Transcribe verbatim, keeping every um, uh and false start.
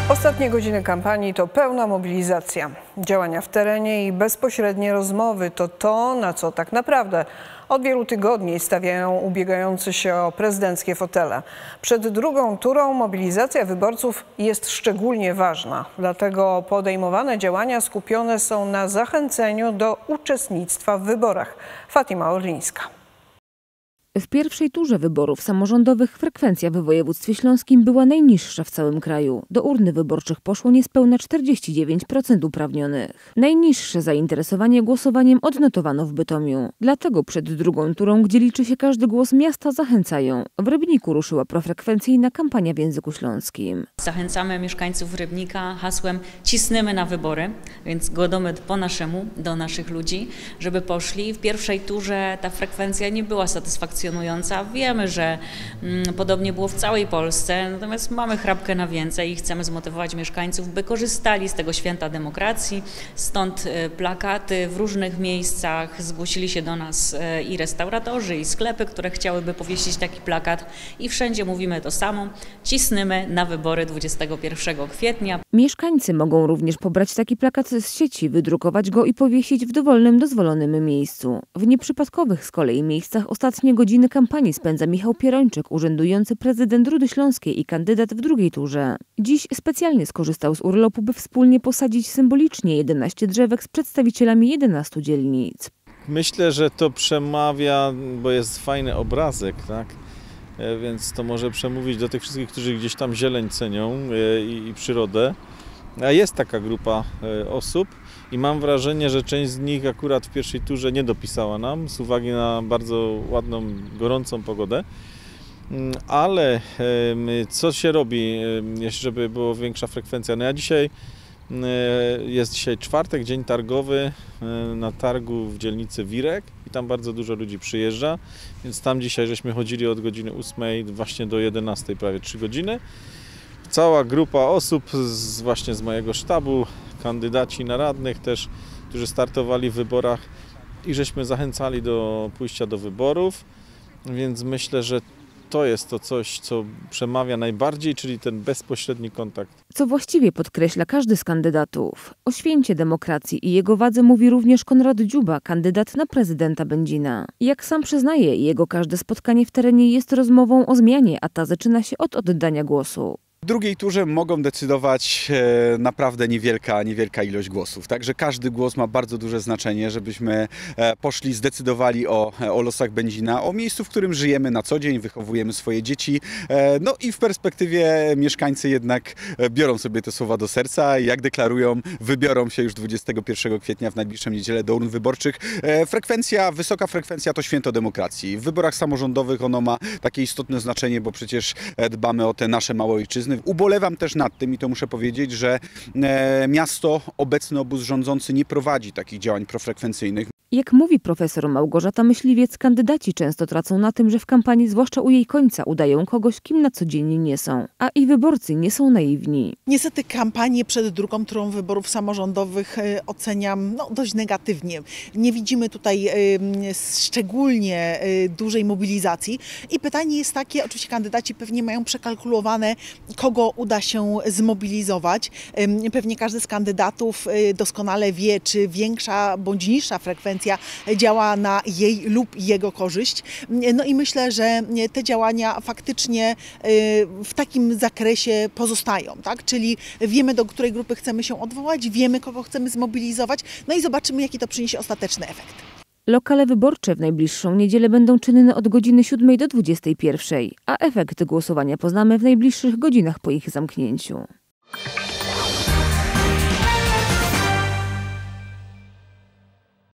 Ostatnie godziny kampanii to pełna mobilizacja. Działania w terenie i bezpośrednie rozmowy to to, na co tak naprawdę od wielu tygodni stawiają ubiegający się o prezydenckie fotele. Przed drugą turą mobilizacja wyborców jest szczególnie ważna. Dlatego podejmowane działania skupione są na zachęceniu do uczestnictwa w wyborach. Fatima Orlińska. W pierwszej turze wyborów samorządowych frekwencja w województwie śląskim była najniższa w całym kraju. Do urny wyborczych poszło niespełna czterdzieści dziewięć procent uprawnionych. Najniższe zainteresowanie głosowaniem odnotowano w Bytomiu. Dlatego przed drugą turą, gdzie liczy się każdy głos, miasta zachęcają. W Rybniku ruszyła profrekwencyjna kampania w języku śląskim. Zachęcamy mieszkańców Rybnika hasłem "Cisnymy na wybory", więc godomy po naszemu do naszych ludzi, żeby poszli. W pierwszej turze ta frekwencja nie była satysfakcjonująca. Wiemy, że mm, podobnie było w całej Polsce, natomiast mamy chrapkę na więcej i chcemy zmotywować mieszkańców, by korzystali z tego święta demokracji. Stąd y, plakaty w różnych miejscach. Zgłosili się do nas y, i restauratorzy, i sklepy, które chciałyby powiesić taki plakat. I wszędzie mówimy to samo. Cisnymy na wybory dwudziestego pierwszego kwietnia. Mieszkańcy mogą również pobrać taki plakat z sieci, wydrukować go i powiesić w dowolnym, dozwolonym miejscu. W nieprzypadkowych z kolei miejscach ostatnie godziny kampanii spędza Michał Pierończyk, urzędujący prezydent Rudy Śląskiej i kandydat w drugiej turze. Dziś specjalnie skorzystał z urlopu, by wspólnie posadzić symbolicznie jedenaście drzewek z przedstawicielami jedenastu dzielnic. Myślę, że to przemawia, bo jest fajny obrazek, tak? Więc to może przemówić do tych wszystkich, którzy gdzieś tam zieleń cenią i, i przyrodę. A jest taka grupa osób i mam wrażenie, że część z nich akurat w pierwszej turze nie dopisała nam z uwagi na bardzo ładną, gorącą pogodę. Ale co się robi, żeby była większa frekwencja? No ja dzisiaj, jest dzisiaj czwartek, dzień targowy na targu w dzielnicy Wirek i tam bardzo dużo ludzi przyjeżdża, więc tam dzisiaj żeśmy chodzili od godziny ósmej właśnie do jedenastej, prawie trzy godziny. Cała grupa osób z, właśnie z mojego sztabu, kandydaci na radnych też, którzy startowali w wyborach i żeśmy zachęcali do pójścia do wyborów, więc myślę, że to jest to coś, co przemawia najbardziej, czyli ten bezpośredni kontakt. Co właściwie podkreśla każdy z kandydatów. O święcie demokracji i jego wadze mówi również Konrad Dziuba, kandydat na prezydenta Będzina. Jak sam przyznaje, jego każde spotkanie w terenie jest rozmową o zmianie, a ta zaczyna się od oddania głosu. W drugiej turze mogą decydować e, naprawdę niewielka, niewielka ilość głosów. Także każdy głos ma bardzo duże znaczenie, żebyśmy e, poszli, zdecydowali o, o losach Będzina, o miejscu, w którym żyjemy na co dzień, wychowujemy swoje dzieci. E, no i w perspektywie mieszkańcy jednak biorą sobie te słowa do serca i jak deklarują, wybiorą się już dwudziestego pierwszego kwietnia w najbliższą niedzielę do urn wyborczych. E, frekwencja, wysoka frekwencja to święto demokracji. W wyborach samorządowych ono ma takie istotne znaczenie, bo przecież dbamy o te nasze małe ojczyzny. Ubolewam też nad tym, i to muszę powiedzieć, że e, miasto, obecny obóz rządzący nie prowadzi takich działań profrekwencyjnych. Jak mówi profesor Małgorzata Myśliwiec, kandydaci często tracą na tym, że w kampanii, zwłaszcza u jej końca, udają kogoś, kim na co dzień nie są. A i wyborcy nie są naiwni. Niestety kampanię przed drugą turą wyborów samorządowych oceniam no, dość negatywnie. Nie widzimy tutaj y, szczególnie y, dużej mobilizacji i pytanie jest takie, oczywiście kandydaci pewnie mają przekalkulowane, kogo uda się zmobilizować. Y, pewnie każdy z kandydatów y, doskonale wie, czy większa bądź niższa frekwencja działa na jej lub jego korzyść. No i myślę, że te działania faktycznie w takim zakresie pozostają, tak? Czyli wiemy, do której grupy chcemy się odwołać, wiemy, kogo chcemy zmobilizować, no i zobaczymy, jaki to przyniesie ostateczny efekt. Lokale wyborcze w najbliższą niedzielę będą czynne od godziny siódmej do dwudziestej pierwszej, a efekt głosowania poznamy w najbliższych godzinach po ich zamknięciu.